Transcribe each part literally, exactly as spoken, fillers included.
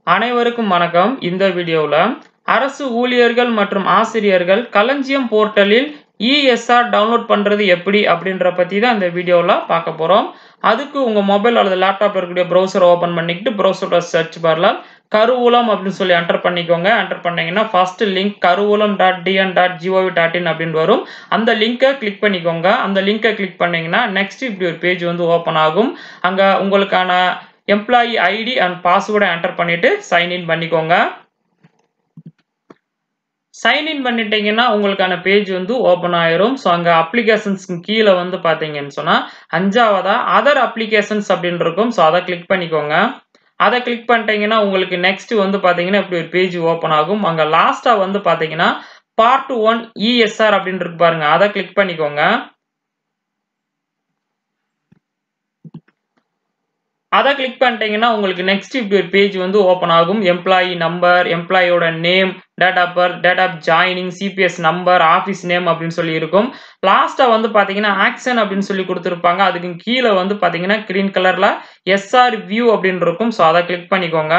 அனைவருக்கும் வணக்கம். இந்த வீடியோல அரசு ஊழியர்கள் மற்றும் ஆசிரியர்கள் களஞ்சியம் போர்ட்டலில் இ-எஸ்-ஆர் டவுன்லோட் பண்றது எப்படி அப்படின்ற பத்தி தான் இந்த வீடியோல பார்க்க போறோம். அதுக்கு உங்க மொபைல் அல்லது லேப்டாப்ல இருக்கக்கூடிய ப்ரௌசரை ஓபன் பண்ணிக்கிட்டு ப்ரௌசரோட சர்ச் பார்ல கருவூலம் அப்படின்னு சொல்லி என்டர் பண்ணிக்கோங்க. என்டர் பண்ணீங்கன்னா first link Karuvoolam dot TN dot GOV dot in அப்படின்னு வரும். அந்த லிங்கை கிளிக் பண்ணிக்கோங்க. அந்த லிங்கை கிளிக் பண்ணீங்கன்னா நெக்ஸ்ட் இப்படி ஒரு பேஜ் வந்து ஓபன் ஆகும். அங்க உங்களுக்கான எம்ப்ளாயி ஐடி அண்ட் பாஸ்வேர்டை என்டர் பண்ணிட்டு சைன் இன் பண்ணிக்கோங்க. சைன் இன் பண்ணிட்டீங்கன்னா உங்களுக்கான பேஜ் வந்து ஓபன் ஆயிரும். ஸோ அங்க அப்ளிகேஷன்ஸ்க்கு கீழே வந்து பாத்தீங்கன்னு சொன்னா அஞ்சாவதா அதர் அப்ளிகேஷன்ஸ் அப்படின்னு இருக்கும். ஸோ அதை கிளிக் பண்ணிக்கோங்க. அதை கிளிக் பண்ணிட்டீங்கன்னா உங்களுக்கு நெக்ஸ்ட் வந்து பாத்தீங்கன்னா இப்படி ஒரு பேஜ் ஓபன் ஆகும். அங்க லாஸ்டா வந்து பாத்தீங்கன்னா பார்ட் ஒன் இ-எஸ்-ஆர் அப்படின்னு இருக்கு பாருங்க. அதை கிளிக் பண்ணிக்கோங்க. அதை கிளிக் பண்ணிட்டீங்கன்னா உங்களுக்கு நெக்ஸ்ட் இப்படி ஒரு பேஜ் வந்து ஓபன் ஆகும். எம்ப்ளாயி நம்பர், எம்ப்ளாயோட name, date of birth, date of joining, CBS number, office name அப்படின்னு சொல்லி இருக்கும். லாஸ்டா வந்து பாத்தீங்கன்னா ஆக்ஷன் அப்படின்னு சொல்லி கொடுத்துருப்பாங்க. அதுக்கு கீழே வந்து பாத்தீங்கன்னா கிரீன் கலர்ல எஸ்ஆர் வியூ அப்படின்னு இருக்கும். ஸோ அதை கிளிக் பண்ணிக்கோங்க.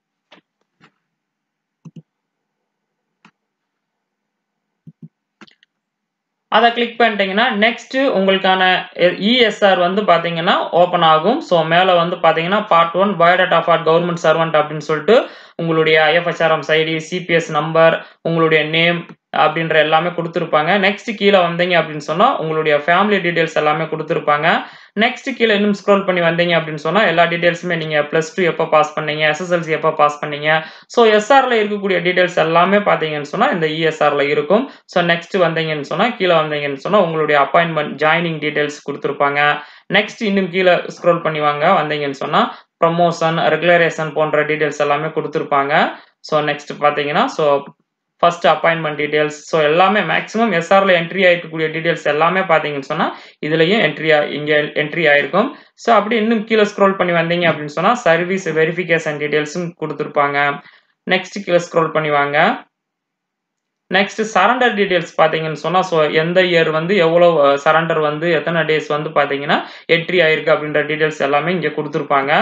அதை கிளிக் பண்ணிட்டீங்கன்னா நெக்ஸ்ட் உங்களுக்கான இ-எஸ்-ஆர் வந்து பாத்தீங்கன்னா ஓபன் ஆகும். ஸோ மேல வந்து பாத்தீங்கன்னா part one biodata for government servant அப்படின்னு சொல்லிட்டு உங்களுடைய ஐஎஃப்எஸ்ஆர்எம் ஐடி, சிபிஎஸ் நம்பர், உங்களுடைய நேம் அப்படின்ற எல்லாமே கொடுத்துருப்பாங்க. நெக்ஸ்ட் கீழே வந்தீங்க அப்படின்னு சொன்னா உங்களுடைய ஃபேமிலி டீடைல்ஸ் எல்லாமே கொடுத்துருப்பாங்க. நெக்ஸ்ட் கீழே இன்னும் ஸ்க்ரோல் பண்ணி வந்தீங்க அப்படின்னு சொன்னா எல்லா டீடைல்ஸுமே நீங்க பிளஸ் டூ எப்போ பாஸ் பண்ணீங்க, எஸ்எஸ்எல்சி எப்போ பாஸ் பண்ணீங்க, ஸோ எஸ்ஆர்ல இருக்கக்கூடிய டீடைல்ஸ் எல்லாமே பாத்தீங்கன்னு சொன்னா இந்த இ-எஸ்-ஆர்ல இருக்கும். ஸோ நெக்ஸ்ட் வந்தீங்கன்னு சொன்னா கீழே வந்தீங்கன்னு சொன்னா உங்களுடைய அப்பாயின்மெண்ட் ஜாயினிங் டீடைல்ஸ் கொடுத்துருப்பாங்க. நெக்ஸ்ட் இன்னும் கீழே ஸ்க்ரோல் பண்ணி வாங்க வந்தீங்கன்னு சொன்னா ப்ரமோஷன், ரெகுலரேஷன் போன்ற டீடைல்ஸ் எல்லாமே கொடுத்துருப்பாங்க. ஸோ நெக்ஸ்ட் பாத்தீங்கன்னா so first appointment details, so எல்லாமே மேக்ஸிமம் எஸ்ஆர்ல என்ட்ரி ஆயிருக்கக்கூடிய டீடைல்ஸ் எல்லாமே பாத்தீங்கன்னு சொன்னா இதுலயும் என்ட்ரி இங்க என்ட்ரி ஆயிருக்கும். ஸோ அப்படி இன்னும் கீழே ஸ்க்ரோல் பண்ணி வந்தீங்க அப்படின்னு சொன்னா சர்வீஸ் வெரிஃபிகேஷன் டீடைல்ஸும் கொடுத்துருப்பாங்க. நெக்ஸ்ட் கீழே ஸ்க்ரோல் பண்ணி வாங்க. நெக்ஸ்ட் சரண்டர் டீடைல்ஸ் பாத்தீங்கன்னு சொன்னா ஸோ எந்த இயர் வந்து எவ்வளவு சரண்டர் வந்து எத்தனை டேஸ் வந்து பாத்தீங்கன்னா என்ட்ரி ஆயிருக்கு அப்படின்ற டீடைல்ஸ் எல்லாமே இங்க கொடுத்துருப்பாங்க.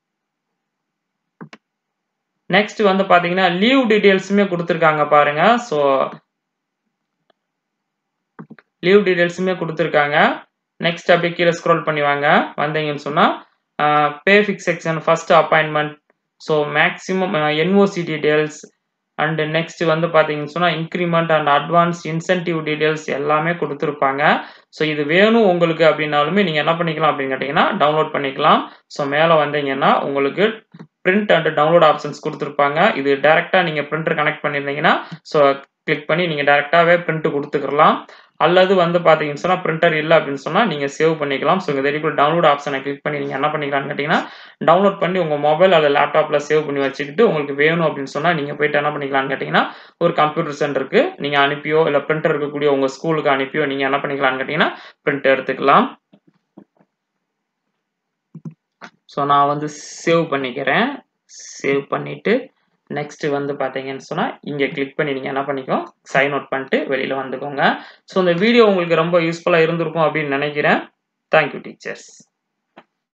நெக்ஸ்ட் வந்து பாத்தீங்கன்னா லீவ் டீடைல்ஸுமே கொடுத்துருக்காங்க பாருங்க. ஸோ லீவ் டீடைல்ஸுமே கொடுத்துருக்காங்க. நெக்ஸ்ட் அப்படியே கீழே ஸ்க்ரோல் பண்ணி வாங்க வந்தீங்கன்னு சொன்னா pay fix section, first appointment, so maximum NOC details and next வந்து பாத்தீங்கன்னு சொன்னா increment and advance incentive details எல்லாமே கொடுத்துருப்பாங்க. ஸோ இது வேணும் உங்களுக்கு அப்படின்னாலுமே நீங்க என்ன பண்ணிக்கலாம் அப்படின்னு கேட்டீங்கன்னா டவுன்லோட் பண்ணிக்கலாம். ஸோ மேல வந்தீங்கன்னா உங்களுக்கு பிரிண்ட் அண்ட் டவுன்லோட் ஆப்ஷன்ஸ் கொடுத்துருப்பாங்க. இது டைரக்டா நீங்க பிரிண்டர் கனெக்ட் பண்ணிருந்தீங்கன்னா ஸோ கிளிக் பண்ணி நீங்க டைரக்டாவே பிரிண்ட் கொடுத்துக்கலாம். அல்லது வந்து பாத்தீங்கன்னு சொன்னா பிரிண்டர் இல்லை அப்படின்னு சொன்னா நீங்க சேவ் பண்ணிக்கலாம். ஸோ இங்க தெரியும் டவுன்லோட் ஆப்ஷனை கிளிக் பண்ணி நீங்க என்ன பண்ணிக்கலாம்னு கேட்டீங்கன்னா டவுன்லோட் பண்ணி உங்க மொபைல் அல்லது லேப்டாப்ல சேவ் பண்ணி வச்சுக்கிட்டு உங்களுக்கு வேணும் அப்படின்னு சொன்னா நீங்க போயிட்டு என்ன பண்ணிக்கலாம்னு கேட்டீங்கன்னா ஒரு கம்ப்யூட்டர் சென்டருக்கு நீங்க அனுப்பியோ இல்ல பிரிண்டர் இருக்கக்கூடிய உங்க ஸ்கூலுக்கு அனுப்பியோ நீங்க என்ன பண்ணிக்கலாம்னு கேட்டீங்கன்னா பிரிண்ட் எடுத்துக்கலாம். ஸோ நான் வந்து சேவ் பண்ணிக்கிறேன். சேவ் பண்ணிட்டு நெக்ஸ்ட் வந்து பாத்தீங்கன்னு சொன்னா இங்க கிளிக் பண்ணி நீங்க என்ன பண்ணிக்கோ சைன் அவுட் பண்ணிட்டு வெளியில வந்துக்கோங்க. ஸோ இந்த வீடியோ உங்களுக்கு ரொம்ப யூஸ்ஃபுல்லா இருந்திருக்கும் அப்படின்னு நினைக்கிறேன். Thank you teachers.